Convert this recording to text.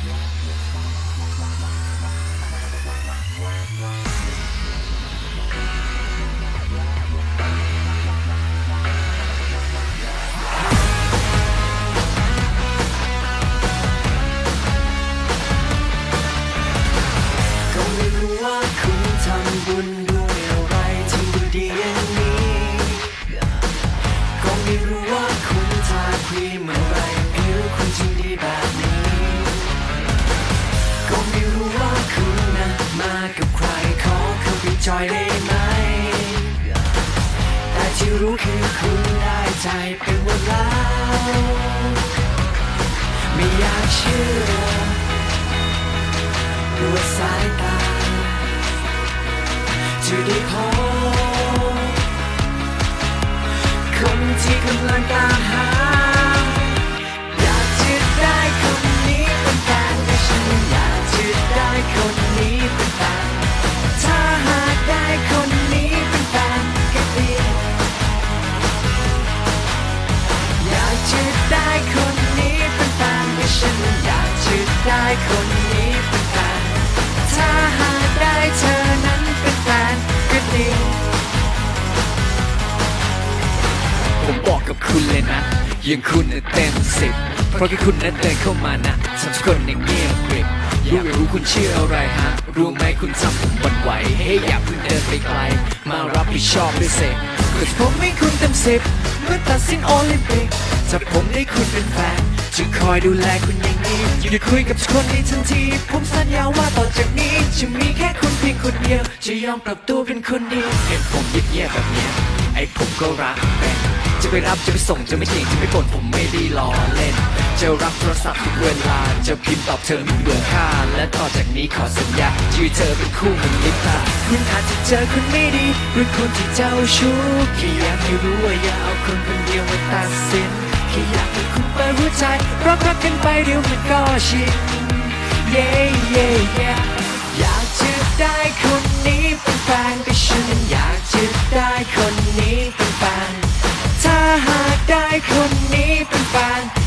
ทำบุญด้วยอะไรถึงดูดีอย่างนี้ก็ไม่รู้ว่าคุณทาครีมอะไรผิวคุณจึงดีแบบนี้ก็ไม่รู้ว่าคุณนะมากับใครขอเข้าไปจอยได้ไหมแต่ที่รู้คือคุณได้ใจไปหมดแล้วไม่อยากเชื่อด้วยสายตาจะได้พบคนที่กำลังตามหาอยากจะได้คนนี้เป็นแฟนแต่ฉันอยากจะได้คนนี้เป็นแฟนถ้าหากได้คนนี้เป็นแฟนก็ดีอยากจะได้คนนี้เป็นแฟนแต่ฉันอยากจะได้คนนี้เป็นแฟนถ้าหากได้เธอนั้นเป็นแฟนก็ดีผมบอกกับคุณเลยนะยังคุณน่ะเต็ม10เพราะแค่คุณนั้นเดินเข้ามานะทำทุกคนในเงียบกริบอยากรู้คุณชื่ออะไรฮะรู้ไหมคุณทำผมหวั่นไหวเฮ้ยอย่าเพิ่งเดินไปไกลมารับผิดชอบด้วยเสกก็ผมให้คุณเต็ม10เมื่อตัดสินโอลิมปิกถ้าผมได้คุณเป็นแฟนจะคอยดูแลคุณอย่างนี้หยุดคุยกับคนในทันทีผมสัญญาว่าต่อจากนี้จะมีแค่คุณเพียงคนเดียวจะยอมปรับตัวเป็นคนดีเห็นผมเงียบๆแบบเนี้ยไอ้ผมก็รักเป็นจะไปรับจะไปส่งจะไม่เถียงจะไม่บ่นผมไม่ได้ล้อเล่นจะรับโทรศัพท์ทุกเวลาจะพิมพ์ตอบเธอไม่เบื่อค่าและต่อจากนี้ขอสัญญาจะให้เธอเป็นคู่เหมือนลิปตาคุณอาจจะเจอคนไม่ดีหรือคนที่เจ้าชู้แค่อยากให้รู้ว่าอย่าเอาคนคนเดียวมาตัดสินแค่อยากให้คุณเปิดหัวใจเพราะรักกันไปเดี๋ยวมันก็ชินเย่เย่เย่อยากจะได้คนนี้เป็นแฟนแต่ฉันอยากจะได้คนนี้เป็นแฟนถ้าหากได้คนนี้เป็นแฟน